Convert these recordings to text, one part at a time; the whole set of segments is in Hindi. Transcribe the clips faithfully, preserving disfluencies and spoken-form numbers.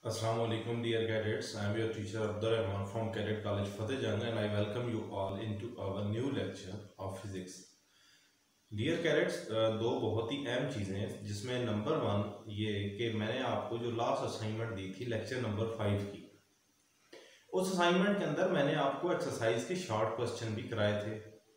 Assalamu alaikum dear cadets. I am your teacher Abdur Rahman from Cadet College Fatehjung and I welcome you all into our new lecture of physics. Dear cadets, दो बहुत ही अहम चीज़ें हैं जिसमें नंबर वन ये कि मैंने आपको जो लास्ट असाइनमेंट दी थी लेक्चर नंबर फाइव की, उस असाइनमेंट के अंदर मैंने आपको एक्सरसाइज के शॉर्ट क्वेश्चन भी कराए थे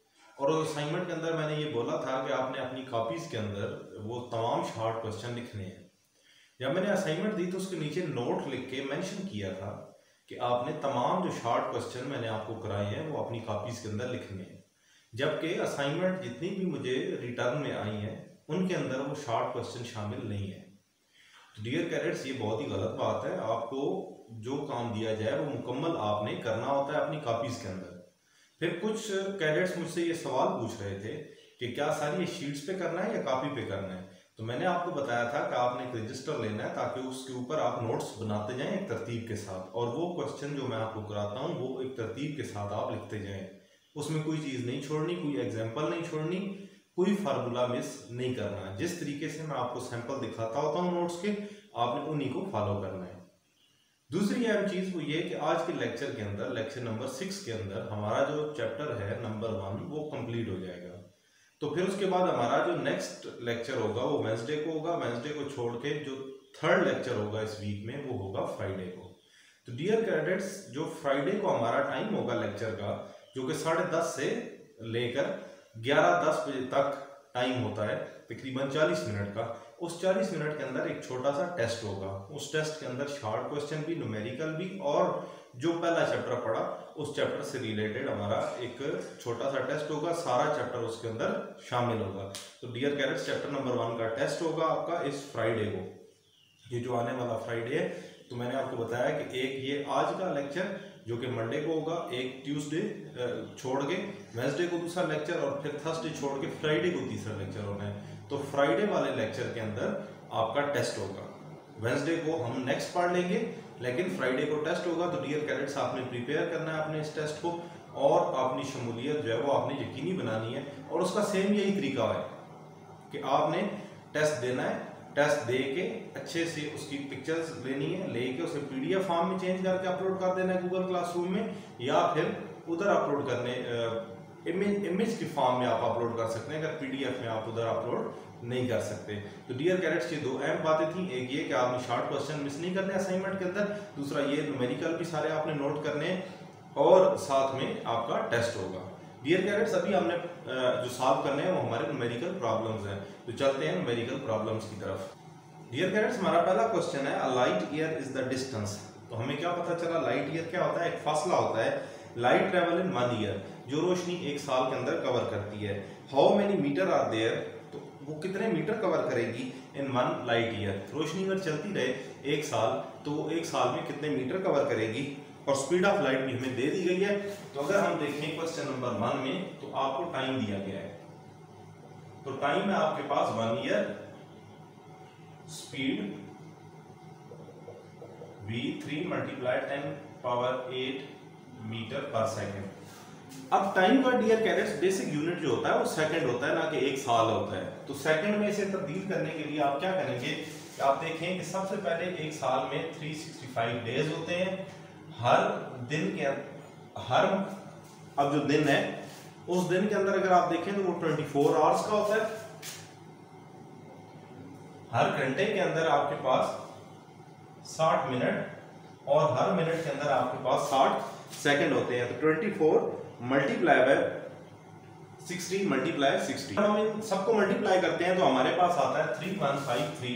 और उस असाइनमेंट के अंदर मैंने ये बोला था कि आपने अपनी कॉपीज़ के अंदर वो तमाम शॉर्ट क्वेश्चन लिखने हैं। जब मैंने असाइनमेंट दी तो उसके नीचे नोट लिख के मेंशन किया था कि आपने तमाम जो शॉर्ट क्वेश्चन मैंने आपको कराए हैं वो अपनी कॉपीज के अंदर लिखने हैं, जबकि असाइनमेंट जितनी भी मुझे रिटर्न में आई हैं उनके अंदर वो शॉर्ट क्वेश्चन शामिल नहीं है। तो डियर कैडेट्स, ये बहुत ही गलत बात है। आपको जो काम दिया जाए वो मुकम्मल आपने करना होता है अपनी कॉपीज के अंदर। फिर कुछ कैडेट्स मुझसे ये सवाल पूछ रहे थे कि क्या सारी शीट्स पे करना है या कॉपी पे करना है। तो मैंने आपको बताया था कि आपने एक रजिस्टर लेना है ताकि उसके ऊपर आप नोट्स बनाते जाएं एक तरतीब के साथ, और वो क्वेश्चन जो मैं आपको कराता हूं वो एक तरतीब के साथ आप लिखते जाएं। उसमें कोई चीज़ नहीं छोड़नी, कोई एग्जाम्पल नहीं छोड़नी, कोई फार्मूला मिस नहीं करना। जिस तरीके से मैं आपको सैंपल दिखाता होता हूँ नोट्स के, आपने उन्हीं को फॉलो करना है। दूसरी अहम चीज़ वो ये कि आज के लेक्चर के अंदर, लेक्चर नंबर सिक्स के अंदर हमारा जो चैप्टर है नंबर वन वो कंप्लीट हो जाएगा। तो फिर उसके बाद हमारा जो नेक्स्ट लेक्चर होगा वो वेंसडे को होगा। वेंसडे को छोड़ के जो थर्ड लेक्चर होगा इस वीक में वो होगा फ्राइडे को। तो डियर कैडेट्स, जो फ्राइडे को हमारा टाइम होगा लेक्चर का, जो कि साढ़े दस से लेकर ग्यारह दस बजे तक टाइम होता है, तकरीबन चालीस मिनट का। उस चालीस मिनट के अंदर एक छोटा सा टेस्ट होगा। उस टेस्ट के अंदर शॉर्ट क्वेश्चन भी, न्यूमेरिकल भी, और जो पहला चैप्टर पढ़ा उस चैप्टर से रिलेटेड हमारा एक छोटा सा टेस्ट होगा। सारा चैप्टर उसके अंदर शामिल होगा। तो dear cadets, chapter number one का टेस्ट होगा आपका इस फ्राइडे को, ये जो आने वाला फ्राइडे है। तो मैंने आपको बताया कि एक ये आज का लेक्चर जो कि मंडे को होगा, एक ट्यूसडे छोड़ के वेंसडे को दूसरा लेक्चर, और फिर थर्सडे छोड़ के फ्राइडे को तीसरा लेक्चर होना है। तो फ्राइडे वाले लेक्चर के अंदर आपका टेस्ट होगा। वेंसडे को हम नेक्स्ट पढ़ लेंगे, लेकिन फ्राइडे को टेस्ट होगा। तो डियर कैडेट्स, आपने प्रिपेयर करना है अपने इस टेस्ट को, और अपनी शमूलियत जो है वो आपने यकीनी बनानी है। और उसका सेम यही तरीका है कि आपने टेस्ट देना है, टेस्ट दे के अच्छे से उसकी पिक्चर्स लेनी है, लेके उसे पीडीएफ फॉर्म में चेंज करके अपलोड कर देना है गूगल क्लासरूम में, या फिर उधर अपलोड करने इमेज इमेज की फॉर्म में आप अपलोड कर सकते हैं, अगर पीडीएफ में आप उधर अपलोड नहीं कर सकते। तो डियर कैडेट्स, ये दो अहम बातें थी। एक ये कि आपने शॉर्ट क्वेश्चन मिस नहीं करने असाइनमेंट के अंदर, दूसरा ये न्यूमेरिकल भी सारे आपने नोट करने हैं, और साथ में आपका टेस्ट होगा। डियर कैडेट्स, अभी हमने जो सॉल्व करने हैं वो हमारे न्यूमेरिकल प्रॉब्लम्स हैं। तो चलते हैं न्यूमेरिकल प्रॉब्लम्स की तरफ। डियर कैडेट्स, हमारा पहला क्वेश्चन है, a light year is the distance. तो हमें क्या पता चला, लाइट ईयर क्या होता है? एक फासला होता है। Light travel in one year, जो रोशनी एक साल के अंदर कवर करती है। How many metre are there, तो वो कितने मीटर कवर करेगी इन वन लाइट ईयर। रोशनी अगर चलती रहे एक साल तो वो एक साल में कितने मीटर कवर करेगी, और स्पीड ऑफ लाइट भी हमें दे दी गई है। तो अगर हम देखें क्वेश्चन नंबर वन में, तो आपको टाइम दिया गया है। तो टाइम है आपके पास one year, speed v three multiply ten power eight metre per second. अब टाइम का डियर कैडेट्स बेसिक यूनिट जो होता है वो सेकंड होता है, ना कि एक साल होता है। तो सेकंड में इसे तब्दील करने के लिए आप क्या करेंगे, आप देखें कि सबसे पहले एक साल में तीन सौ पैंसठ डेज होते हैं। हर दिन के हर अब जो दिन है उस दिन के अंदर अगर आप देखें तो वो चौबीस आवर्स का होता है। हर घंटे के अंदर आपके पास साठ मिनट, और हर मिनट के अंदर आपके पास साठ सेकंड होते हैं। तो चौबीस मल्टीप्लाई बाय साठ मल्टीप्लाई साठ। हम इन सबको मल्टीप्लाई करते हैं तो हमारे पास आता है three one five three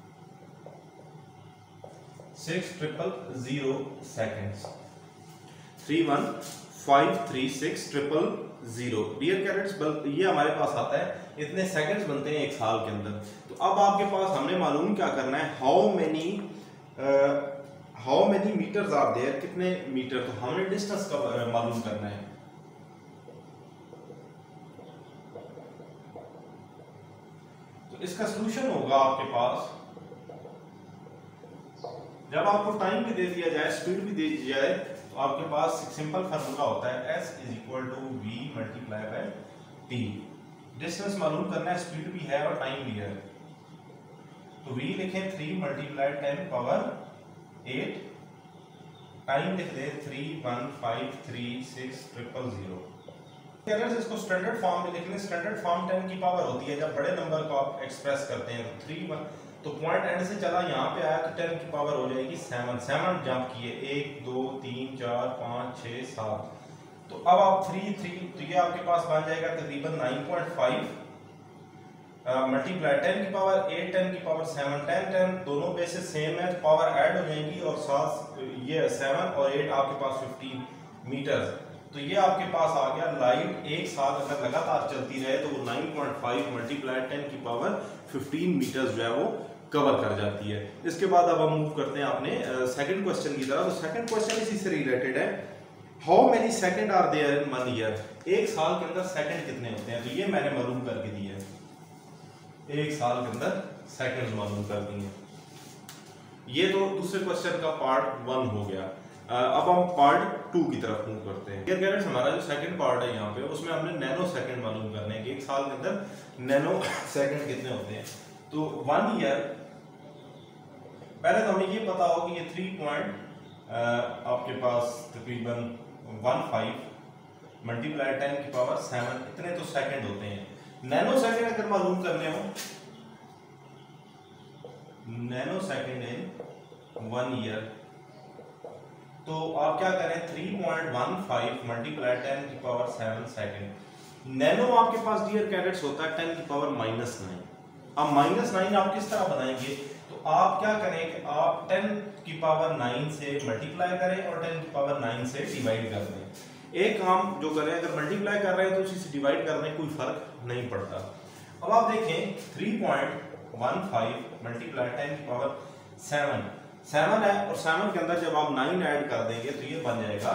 six triple zero seconds. Three one five three six triple zero. Dear cadets, ये हमारे पास आता है, इतने सेकंड्स बनते हैं एक साल के अंदर। तो अब आपके पास हमने मालूम क्या करना है, how many how many metres are there, कितने मीटर। तो हमने डिस्टेंस का मालूम करना है। तो इसका सॉल्यूशन होगा आपके पास, जब आपको टाइम भी दे दिया जाए, स्पीड भी दे दी जाए, तो आपके पास एक सिंपल फार्मूला होता है, s is equal to V multiply by T. Distance मालूम करना है, स्पीड भी है और टाइम भी है। तो v लिखें three multiply ten power eight time लिख दे three one five three six triple zero. अगर इसको स्टैंडर्ड फॉर्म में लिख लें, स्टैंडर्ड फॉर्म टेन की पावर होती है जब बड़े नंबर को आप एक्सप्रेस करते हैं तो थ्री वन, तो पॉइंट एंड से चला यहाँ पे आया तो टेन की पावर हो जाएगी सेवन, सेवन जंप किए एक दो तीन चार पाँच छः सात, तो अब आप थ्री थ्री तो ये आपके पास बन जाएगा तकरीबन nine point five multiply ten की पावर एट टेन की पावर सेवन, टेन टेन दोनों बेसिस सेम है तो पावर ऐड हो जाएंगी और सात ये सेवन और एट आपके पास फिफ्टीन मीटर, तो ये आपके पास आ गया लाइट एक साथ अगर लगातार चलती रहे तो वो nine point five multiply ten की पावर फिफ्टीन मीटर जो है वो कवर कर जाती है। इसके बाद अब हम मूव करते हैं अपने सेकंड क्वेश्चन की तरफ। तो सेकंड क्वेश्चन इसी से रिलेटेड है, how many second are there in one year, एक साल के अंदर सेकंड कितने होते हैं, तो ये मैंने मालूम करके दिया है, एक साल के अंदर सेकंड मालूम कर दिए। ये तो दूसरे क्वेश्चन का पार्ट वन हो गया। अब हम पार्ट टू की तरफ मूव करते हैं। कैरेट्स हमारा जो सेकंड पार्ट है यहाँ पे उसमें हमने नैनो सेकंड मालूम करने हैं कि एक साल के अंदर नैनो सेकंड कितने होते हैं। तो वन ईयर पहले तो हमें ये पता हो कि ये थ्री पॉइंट आपके पास तकरीबन वन फाइव मल्टीप्लाई टेन की पावर सेवन, इतने तो सेकंड होते हैं। नैनो सेकंड अगर मालूम करने हो, nano second in one year, तो आप क्या करें three point one five multiply ten की पावर सेवन सेकंड। नैनो आपके पास डियर कैडेट्स होता है टेन की पावर माइनस नाइन। अब माइनस नाइन आप किस तरह बनाएंगे, तो आप क्या करें कि आप टेन की पावर नाइन से मल्टीप्लाई करें और टेन की पावर नाइन से डिवाइड कर दें। एक काम जो करें, अगर मल्टीप्लाई कर रहे हैं तो उसी से डिवाइड करने कोई फर्क नहीं पड़ता। अब आप देखें three point one five multiply ten की पावर सेवन, सेवन है और सेवन के अंदर जब आप नाइन ऐड कर देंगे तो ये बन जाएगा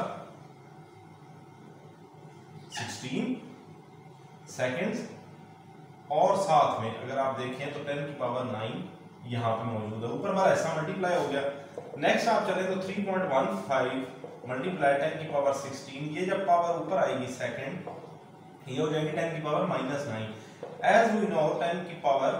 सिक्सटीन सेकेंड्स, और साथ में अगर आप देखें तो टेन की पावर नाइन यहाँ पे मौजूद है, ऊपर वाला हिस्सा मल्टीप्लाई हो गया। नेक्स्ट आप चले तो three point one five multiply ten की पावर सिक्सटीन, ये जब पावर ऊपर आएगी सेकेंड, ये हो जाएगी टेन की power minus nine. As we know ten की पावर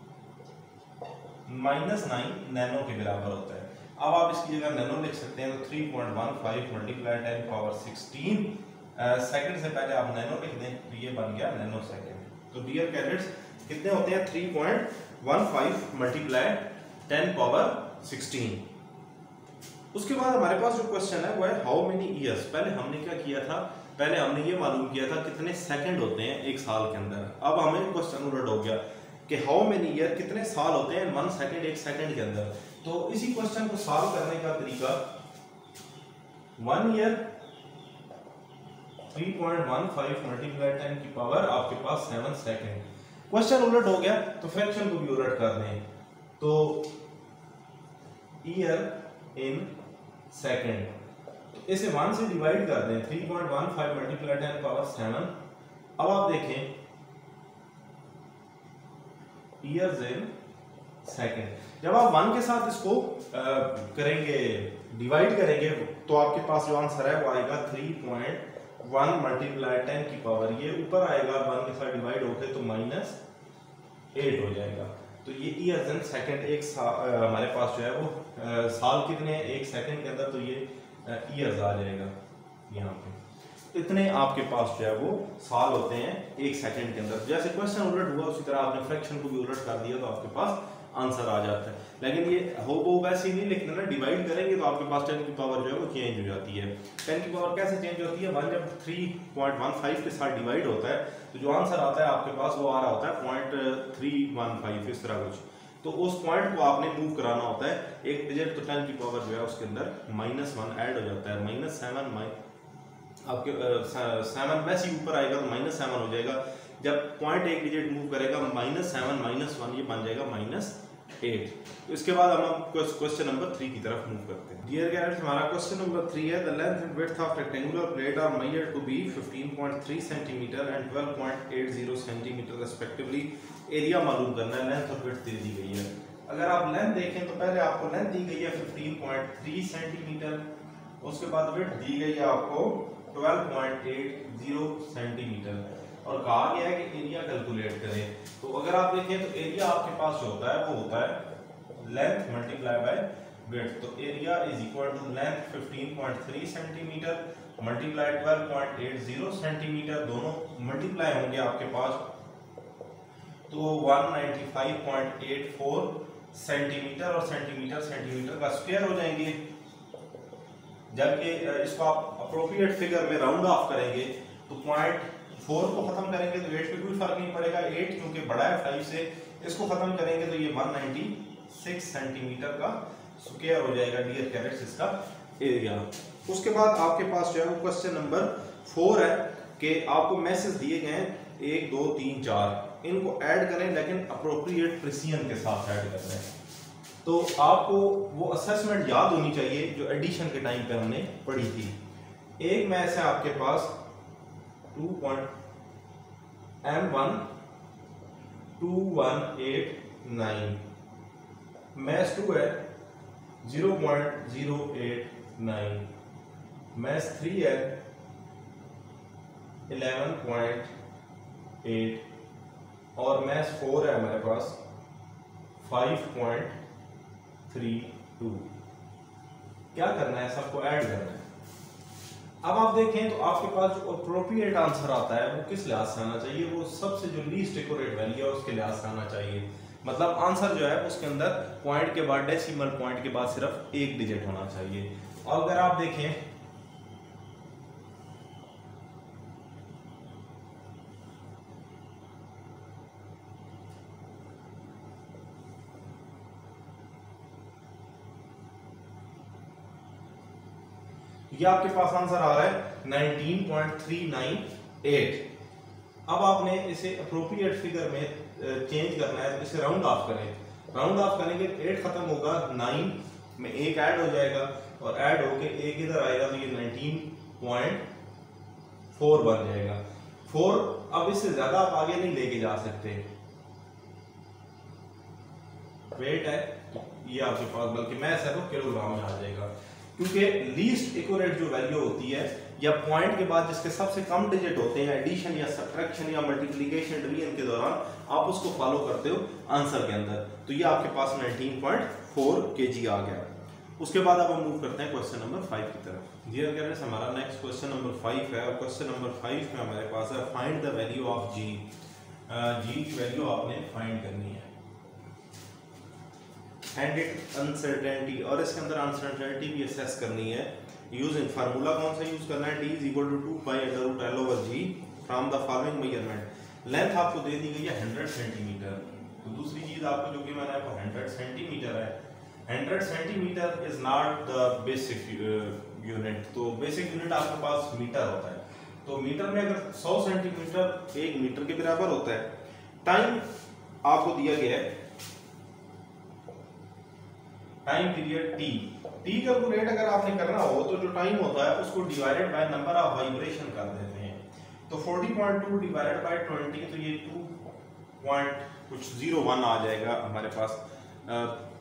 माइनस नाइन नैनो के बराबर होता है। अब आप इसकी जगह नैनो लिख सकते हैं तो three point one five multiply ten power sixteen, second से पहले आप नैनो लिख दें तो ये बन गया नैनो सेकंड। तो डियर कैडेट्स कितने होते हैं three point one five multiply ten power sixteen. उसके बाद हमारे पास जो क्वेश्चन है वो है हाउ मेनी ईयर्स। पहले हमने क्या किया था, पहले हमने ये मालूम किया था कितने सेकंड होते हैं एक साल के अंदर। अब हमें क्वेश्चन उलट हो गया कि हाउ मेनी ईयर, कितने साल होते हैं वन सेकंड, एक सेकंड के अंदर। तो इसी क्वेश्चन को सॉल्व करने का तरीका, one year three point one five multiply ten की पावर आपके पास सेवन सेकंड। क्वेश्चन उलट हो गया तो फ्रैक्शन को भी उलट कर दें, तो ईयर इन सेकंड, तो इसे वन से डिवाइड कर दें, three point one five multiply ten power seven. अब आप देखें ईयर्स इन सेकंड, जब आप वन के साथ इसको आ, करेंगे डिवाइड करेंगे तो आपके पास जो आंसर है वो आएगा three point one multiply ten की पावर, ये ऊपर आएगा वन के साथ डिवाइड होके तो माइनस एट हो जाएगा। तो ये ईयर्स इन सेकंड, एक साल हमारे पास जो है वो आ, साल कितने एक सेकंड के अंदर, तो ये ईयर्स आ जाएगा यहाँ पे। इतने आपके पास जो है वो साल होते हैं एक सेकंड के अंदर। जैसे क्वेश्चन उलट हुआ उसी तरह आपने फ्रैक्शन को भी उलट कर दिया तो आपके पास आंसर आ जाता है। लेकिन ये हो वो वैसे ही नहीं लिखना ना, डिवाइड करेंगे तो आपके पास टेन की पावर जो है वो चेंज हो जाती है। टेन की पावर कैसे चेंज होती है, वन जब थ्री पॉइंट वन फाइव के साथ डिवाइड होता है तो जो आंसर आता है आपके पास वो आ रहा होता है पॉइंट थ्री वन फाइव, इस तरह कुछ। तो उस पॉइंट को आपने मूव कराना होता है एक डिजिट, तो टेन की पावर जो है उसके अंदर माइनस वन ऐड हो जाता है, माइनस सेवन आपके सेवन वैसे ही ऊपर आएगा तो माइनस सेवन हो जाएगा। जब पॉइंट एक डिजिट मूव करेगा माइनस सेवन माइनस वन, ये बन जाएगा माइनस एट। इसके बाद हम क्वेश्चन नंबर थ्री की तरफ मूव करते हैं। डियर कैडेट्स हमारा क्वेश्चन नंबर थ्री है, the length and width of rectangular plate are measured to be fifteen point three centimetre and twelve point eight zero centimetre respectively. Area मालूम करना है, लेंथ और विड्थ दे दी गई है। अगर आप लेंथ देखें तो पहले आपको लेंथ दी गई है फिफ्टीन पॉइंट थ्री सेंटीमीटर, उसके बाद विड्थ दी गई है आपको twelve point eight zero centimetre, और कहा गया है कि एरिया कैलकुलेट करें। तो अगर आप देखें तो एरिया आपके पास जो होता है वो होता है लेंथ मल्टीप्लाई बाय विड्थ, तो area is equal to length fifteen point three centimetre multiply twelve point eight zero centimetre, दोनों मल्टीप्लाई होंगे आपके पास तो one ninety five point eight four centimetre और सेंटीमीटर सेंटीमीटर का स्क्वायर हो जाएंगे। जबकि इसको आप अप्रोप्रिएट फिगर में राउंड ऑफ करेंगे तो पॉइंट फोर को खत्म करेंगे तो एट पे कोई फर्क नहीं पड़ेगा, एट क्योंकि बड़ा है फाइव से, इसको खत्म करेंगे तो ये वन नाइंटी सिक्स सेंटीमीटर का स्क्वायर हो जाएगा डियर कैरेट्स इसका एरिया। उसके बाद आपके पास जो है वो क्वेश्चन नंबर फोर है कि आपको मैसेज दिए गए हैं एक दो तीन चार, इनको ऐड करें लेकिन अप्रोप्रिएट प्रिसीजन के साथ ऐड कर रहे हैं। तो आपको वो असेसमेंट याद होनी चाहिए जो एडिशन के टाइम पे हमने पढ़ी थी। एक मैथ है आपके पास two point M one two one eight nine, mass two है zero point zero eight nine, mass three है इलेवन पॉइंट एट और मैथ फोर है हमारे पास फाइव पॉइंट थ्री टू। क्या करना है, सबको ऐड करना है। अब आप देखें तो आपके पास जो अप्रोप्रिएट आंसर आता है वो किस लिहाज से आना चाहिए, वो सबसे जो लीस्ट एक्यूरेट वैल्यू है उसके लिहाज से आना चाहिए। मतलब आंसर जो है उसके अंदर पॉइंट के बाद डेसिमल पॉइंट के बाद सिर्फ एक डिजिट होना चाहिए। और अगर आप देखें ये आपके पास आंसर आ रहा है nineteen point three nine eight. अब आपने इसे अप्रोप्रिएट फिगर में चेंज करना है तो इसे राउंड ऑफ करें, राउंड ऑफ करेंगे एट खत्म होगा, नाइन में एक ऐड हो जाएगा और ऐड होके एक इधर आएगा तो ये नाइनटीन पॉइंट फोर बन जाएगा। फोर अब इससे ज्यादा आप आगे नहीं लेके जा सकते, वेट है ये आपके पास, बल्कि मैथ है तो किलोग्राम में आ जाएगा। क्योंकि लीस्ट एक्यूरेट जो वैल्यू होती है या पॉइंट के बाद जिसके सबसे कम डिजिट होते हैं एडिशन या सब्ट्रैक्शन या मल्टीप्लिकेशन डिवीजन के दौरान आप उसको फॉलो करते हो आंसर के अंदर, तो ये आपके पास नाइनटीन पॉइंट फोर केजी आ गया। उसके बाद अब हम मूव करते हैं क्वेश्चन नंबर फाइव की तरफ। डियर गाइस हमारा नेक्स्ट क्वेश्चन नंबर फाइव है और क्वेश्चन नंबर फाइव में हमारे पास है find the value of G. G की वैल्यू आपने फाइंड करनी है एंड इट अनसर्टेनिटी, और इसके अंदर अनसर्टेनिटी भी असेस करनी है। यूजिंग फार्मूला कौन सा यूज करना है, T is equal to two pi under root L over G from the following measurement. Length आपको दे दी गई है हंड्रेड सेंटीमीटर, तो दूसरी चीज आपको जो गिवन है वो हंड्रेड सेंटीमीटर है। Hundred centimetre is not the basic unit, तो बेसिक यूनिट आपके पास मीटर होता है, तो मीटर में अगर सौ सेंटीमीटर एक मीटर के बराबर होता है। टाइम आपको दिया गया है time period T, T calculate अगर आपने करना हो तो जो टाइम होता है उसको divided by number of vibration कर देते हैं, तो forty point two divided by twenty तो ये टू पॉइंट कुछ जीरो वन आ जाएगा हमारे पास आ,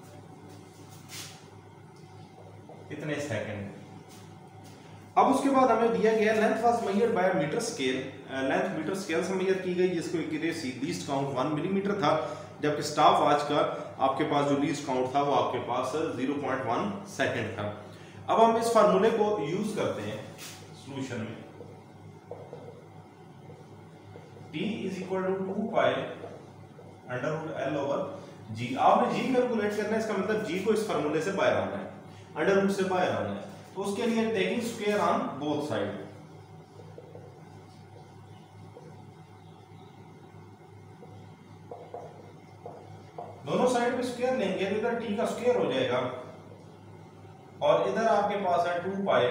इतने सेकंड। अब उसके बाद हमें दिया गया length was measured by metre scale, length metre scale से मेजर की गई जिसको accuracy least count one millimetre था, जबकि स्टॉप वॉच का आपके पास जो लीस्ट काउंट था वो आपके पास जीरो पॉइंट वन सेकंड था। अब हम इस फार्मूले को यूज करते हैं सॉल्यूशन में, T is equal to two pi under root L over G. आपने जी कैलकुलेट करना है, इसका मतलब जी को इस फार्मूले से बाहर आना है, अंडर रूट से बाहर आना है, तो उसके लिए taking square on both side. दोनों साइड पे स्क्वायर लेंगे तो इधर टी का स्क्वायर हो जाएगा और इधर आपके पास है two pi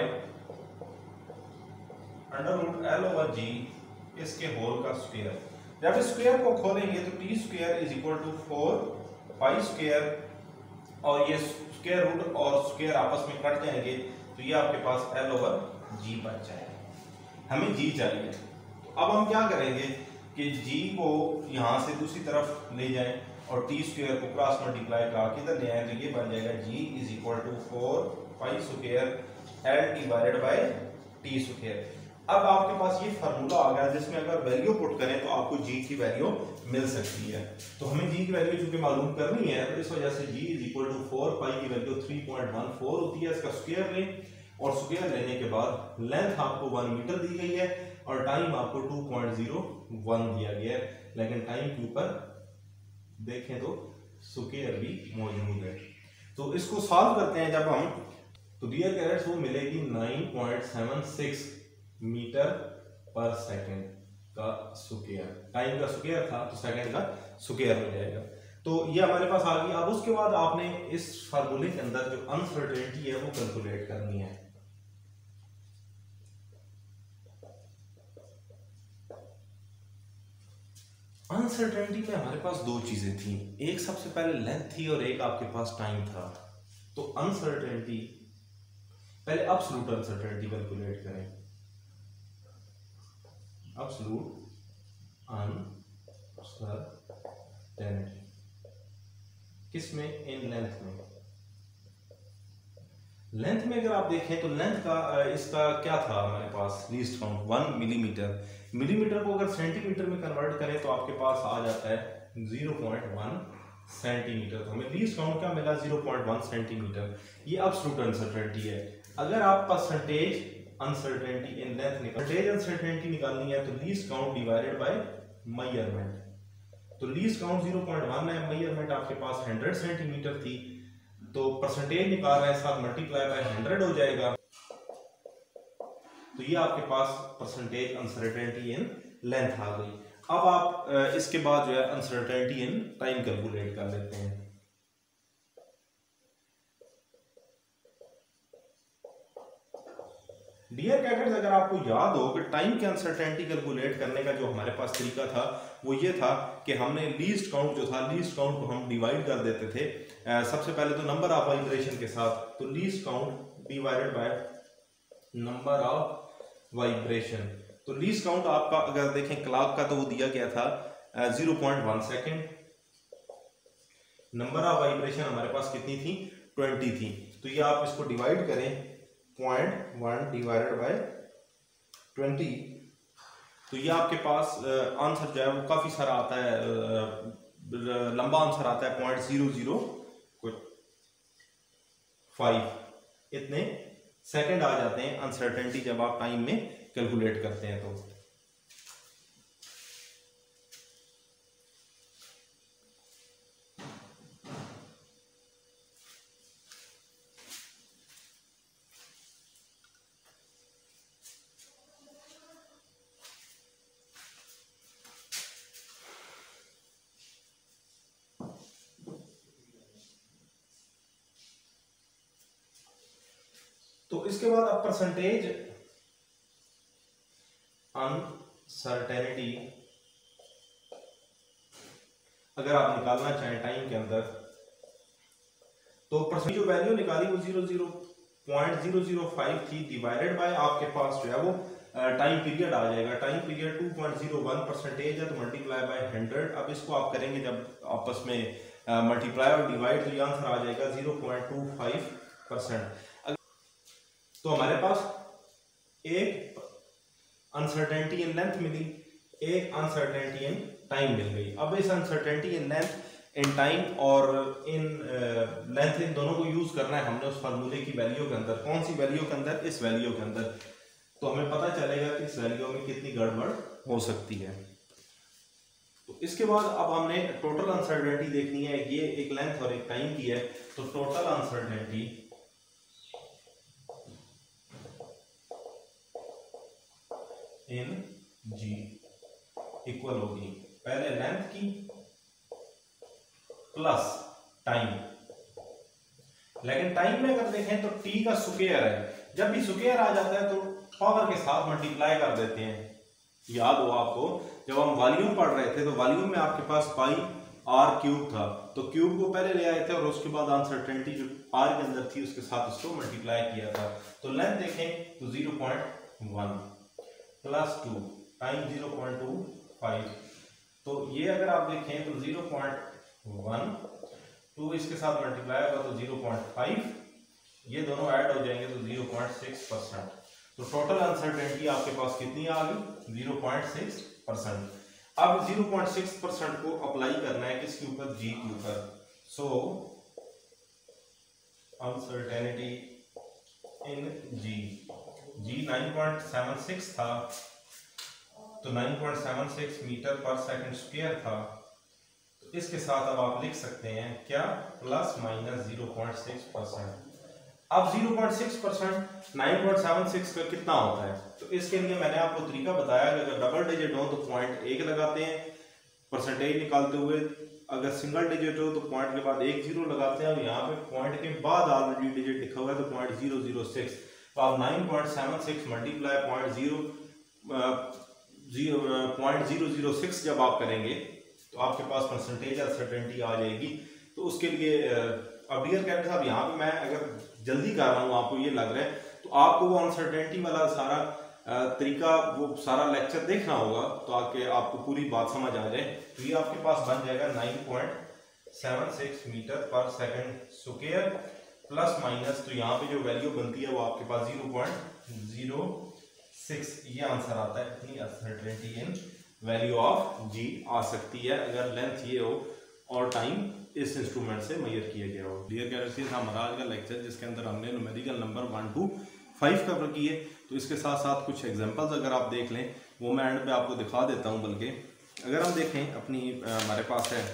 under root L over G इसके होल का स्क्वायर। जब इस स्क्वायर को खोलेंगे तो T square is equal to four pi square और ये स्क्वायर रूट और स्क्वायर आपस में कट जाएंगे तो ये आपके पास एल ओवर जी बच जाएगा। हमें जी चाहिए, अब हम क्या करेंगे कि जी को यहां से दूसरी तरफ ले जाएं और टी स्क्वायर को क्रॉस मल्टीप्लाई करके इधर ले आए तो ये बन जाएगा G is equal to four pi square L divided by T square. अब आपके पास ये फार्मूला आ गया जिसमें अगर वैल्यू पुट करें तो आपको जी की वैल्यू मिल सकती है। तो हमें जी की वैल्यू चूंकि मालूम करनी है तो इस वजह से G is equal to four, pi की value three point one four होती है, इसका स्क्वायर लें और स्क्वायर लेने के बाद लेंथ आपको वन मीटर दी गई है और टाइम आपको टू पॉइंट ज़ीरो वन दिया गया है, लेकिन टाइम के ऊपर देखें तो स्क्वायर भी मौजूद है। तो इसको सॉल्व करते हैं जब हम, तो डियर कैरेट्स वो मिलेगी nine point seven six metre पर सेकंड का स्क्वायर, टाइम का स्क्वायर था तो सेकंड का स्क्वायर हो जाएगा। तो ये हमारे पास आ गया। अब उसके बाद आपने इस फार्मूले के अंदर जो अनसर्टेनिटी है वो कैलकुलेट करनी है। अनसर्टेनिटी में हमारे पास दो चीजें थी, एक सबसे पहले लेंथ थी और एक आपके पास टाइम था। तो अनसर्टेनिटी पहले एब्सोल्यूट अनसर्टेनिटी कैलकुलेट करें। एब्सोल्यूट अनसर्टेनिटी किसमें? इन लेंथ में। लेंथ में अगर आप देखें तो लेंथ का इसका क्या था हमारे पास, least count one millimetre. Millimetre को अगर सेंटीमीटर में कन्वर्ट करें तो आपके पास आ जाता है ज़ीरो पॉइंट वन सेंटीमीटर। तो हमें लीस्ट काउंट क्या मिला? Zero point one centimetre. ये एब्सोल्यूट अनसर्टेनिटी है। अगर आप percentage uncertainty in length percentage uncertainty निकालनी है तो least count divided by measurement. तो least count zero point one है, मेजरमेंट आपके पास हंड्रेड सेंटीमीटर थी, तो परसेंटेज निकाल रहे हैं साथ मल्टीप्लाई बाय हंड्रेड हो जाएगा। तो ये आपके पास परसेंटेज अनसर्टेनिटी इन लेंथ आ गई। अब आप इसके बाद जो है अनसर्टेनिटी इन टाइम कैलकुलेट कर लेते हैं। डियर कैडेट्स, अगर आपको याद हो कि टाइम की अनसर्टेनिटी कैलकुलेट करने का जो हमारे पास तरीका था वो ये था कि हमने लीस्ट काउंट जो था, लीस्ट काउंट को हम डिवाइड कर देते थे आ, सबसे पहले तो नंबर ऑफ वाइब्रेशन के साथ। तो least count divided by number of vibration. तो लीस्ट काउंट आपका अगर देखें क्लॉक का तो वो दिया गया था zero point one second. Number of vibration हमारे पास कितनी थी? ट्वेंटी थी। तो ये आप इसको डिवाइड करें point one divided by twenty, तो ये आपके पास आंसर जो है वो काफी सारा आता है, लंबा आंसर आता है पॉइंट जीरो जीरो फाइव। इतने सेकंड आ जाते हैं अनसर्टेनिटी जब आप टाइम में कैलकुलेट करते हैं। तो तो इसके बाद अब परसेंटेज अनसर्टेनिटी अगर आप निकालना चाहें टाइम के अंदर, तो परसेंटेज जो वैल्यू निकाली वो zero zero point zero zero five थी, डिवाइडेड बाय आपके पास जो है वो टाइम पीरियड आ जाएगा। Time period two point zero one percentage है तो मल्टीप्लाई बाय हंड्रेड। अब इसको आप करेंगे जब आपस में मल्टीप्लाई और डिवाइड, तो ये आंसर आ जाएगा zero point two five percent. तो हमारे पास एक अनसर्टेनिटी इन लेंथ मिली, एक अनसर्टेनिटी इन टाइम मिल गई। अब इस uncertainty in length, in time और इन लेंथ, इन दोनों को यूज करना है हमने उस फार्मूले की वैल्यू के अंदर। कौन सी वैल्यू के अंदर? इस वैल्यू के अंदर। तो हमें पता चलेगा कि इस वैल्यू में कितनी गड़बड़ हो सकती है। तो इसके बाद अब हमने टोटल अनसर्टेनिटी देखनी है। ये एक लेंथ और एक टाइम की है, तो total uncertainty in G equal होगी पहले लेंथ की प्लस टाइम। लेकिन टाइम में अगर देखें तो टी का स्क्वायर है, जब भी स्क्वायर आ जाता है तो पावर के साथ मल्टीप्लाई कर देते हैं। याद हो आपको जब हम वॉल्यूम पढ़ रहे थे तो वॉल्यूम में आपके पास पाई आर क्यूब था, तो क्यूब को पहले ले आए थे और उसके बाद अनसर्टेनिटी जो आर के अंदर थी उसके साथ उसको मल्टीप्लाई किया था। तो लेंथ देखें तो zero point one plus two time zero point two five. तो ये अगर आप देखें तो जीरो पॉइंट वन टू इसके साथ मल्टीप्लाई होगा तो जीरो पॉइंट फाइव, ये दोनों ऐड हो जाएंगे तो जीरो पॉइंट सिक्स परसेंट। तो टोटल अनसर्टेनिटी आपके पास कितनी आ गई, ज़ीरो पॉइंट सिक्स परसेंट। अब ज़ीरो पॉइंट सिक्स परसेंट को अप्लाई करना है किसके ऊपर, जी के ऊपर। So uncertainty in G, G nine point seven six था, तो nine point seven six metre पर सेकंड स्क्वायर था। तो इसके साथ अब आप लिख सकते हैं क्या, plus minus zero point six percent. अब zero point six percent nine point seven six का कितना होता है, तो इसके लिए मैंने आपको तरीका बताया कि अगर डबल डिजिट हो तो पॉइंट एक लगाते हैं परसेंटेज निकालते हुए, अगर सिंगल डिजिट हो तो पॉइंट के बाद एक जीरो लगाते हैं, और यहाँ पे पॉइंट के बाद ऑलरेडी डिजिट लिखा हुआ है तो पॉइंट जीरो जीरो सिक्स। तो आप nine point seven six multiply point zero zero point zero zero six जब आप करेंगे तो आपके पास परसेंटेज अनसर्टेनिटी आ जाएगी। तो उसके लिए अब डियर कैडेट साहब यहाँ पे मैं अगर जल्दी कर रहा हूँ, आपको ये लग रहा है, तो आपको वो अनसर्टेनिटी वाला सारा तरीका, वो सारा लेक्चर देखना होगा ताकि तो आपको पूरी बात समझ आ जाए। तो ये आपके पास बन जाएगा nine point seven six metre पर सेकंड स्क्वायर प्लस माइनस, तो यहाँ पे जो वैल्यू बनती है वो आपके पास ज़ीरो पॉइंट ज़ीरो सिक्स, ये आंसर आता है। इतनी uncertainty in value of G आ सकती है अगर लेंथ ये हो और टाइम इस इंस्ट्रूमेंट से मेजर किया गया हो। डियर कैडेट्स, हमारा आज का लेक्चर जिसके अंदर हमने numerical number one two five cover किए, तो इसके साथ साथ कुछ एग्जांपल्स अगर आप देख लें वो मैं एंड पे आपको दिखा देता हूं। बल्कि अगर हम देखें अपनी हमारे पास है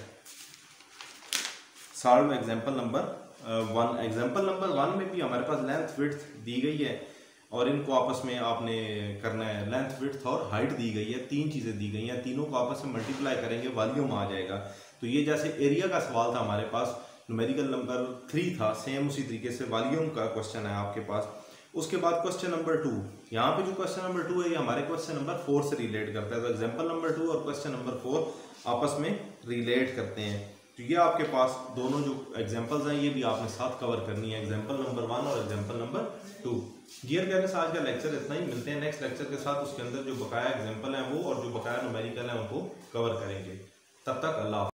solve example number one. Example number one में भी हमारे पास लेंथ विड्थ दी गई है और इनको आपस में आपने करना है, लेंथ विड्थ और हाइट दी गई है, तीन चीज़ें दी गई हैं, तीनों को आपस में मल्टीप्लाई करेंगे वॉल्यूम आ जाएगा। तो ये जैसे एरिया का सवाल था हमारे पास, न्यूमेरिकल नंबर थ्री था, सेम उसी तरीके से वॉल्यूम का क्वेश्चन है आपके पास। उसके बाद क्वेश्चन नंबर टू, यहाँ पे जो क्वेश्चन नंबर टू है ये हमारे क्वेश्चन नंबर फोर से रिलेट करता है। तो एग्जाम्पल नंबर टू और क्वेश्चन नंबर फोर आपस में रिलेट करते हैं। तो ये आपके पास दोनों जो एग्जाम्पल्स हैं ये भी आपने साथ कवर करनी है, एग्जाम्पल नंबर वन और example number two. Dear cadets, आज का लेक्चर इतना ही, मिलते हैं नेक्स्ट लेक्चर के साथ। उसके अंदर जो बकाया एग्जाम्पल है वो और जो बकाया न्यूमेरिकल है उनको कवर करेंगे। तब तक अल्लाह।